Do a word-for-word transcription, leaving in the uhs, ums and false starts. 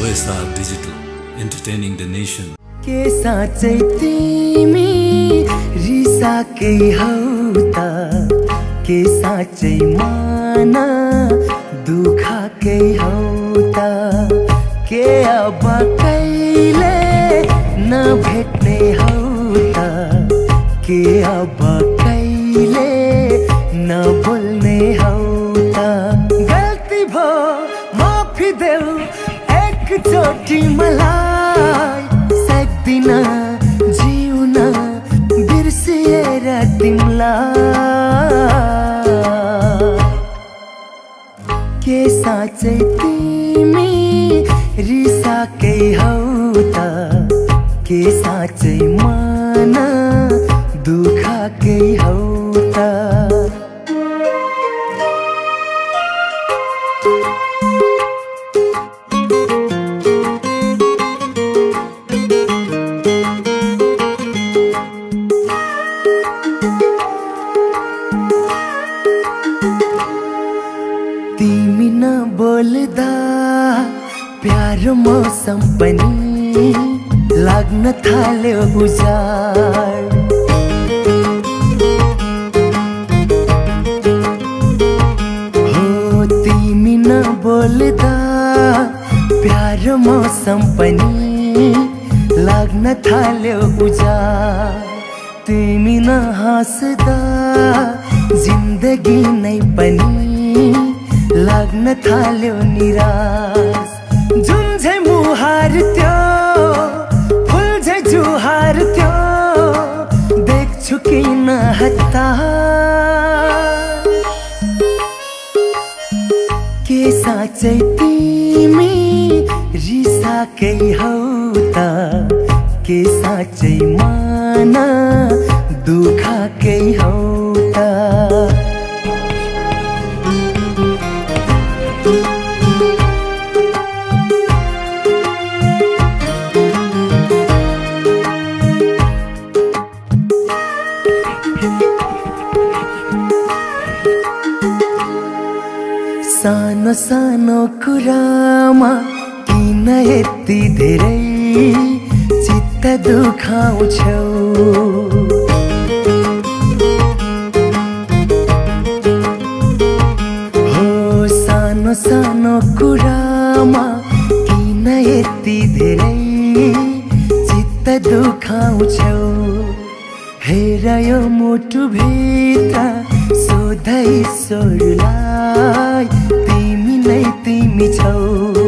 O S R Digital, entertaining the nation. के साँच्चै तिमी रिसाकै हौ त के साँच्चै मन दुखाकै हौ त के अब कहिले नभेट्ने हौ त के अब कहिले नबोल्ने हौ त गल्ती भो माफी देऊ एकचोटि मलाई सक्दिन जिउन बिर्सिएर तिमीलाई के साँच्चै तिमी रिसाकै हौ त के साँच्चै मन दुखाकै हौ त तिमी नबोल्दा प्यारो मौसम पनि लाग्न थाल्यो उजाड हो तिमी नबोल्दा प्यारो मौसम पनि लाग्न थाल्यो उजाड तिमी नहाँस्दा जिन्दगी नै पनि लाग्न थाल्यो निराश जुन झै मुहार त्यो फुल झै जुहार त्यो देख्छु किन हतार के साँच्चै तिमी रिसाकै हौ त के साँच्चै मन दुखाकै हौ त सानो सानो कुरामा किन यति धेरै चित्त दुखाउँछौ हो सानो सानो कुरामा किन यति धेरै चित्त दुखाउँछौ हेर यो मुटु भित्र सोधै स्वरलाई तिमी नै तिमी छौ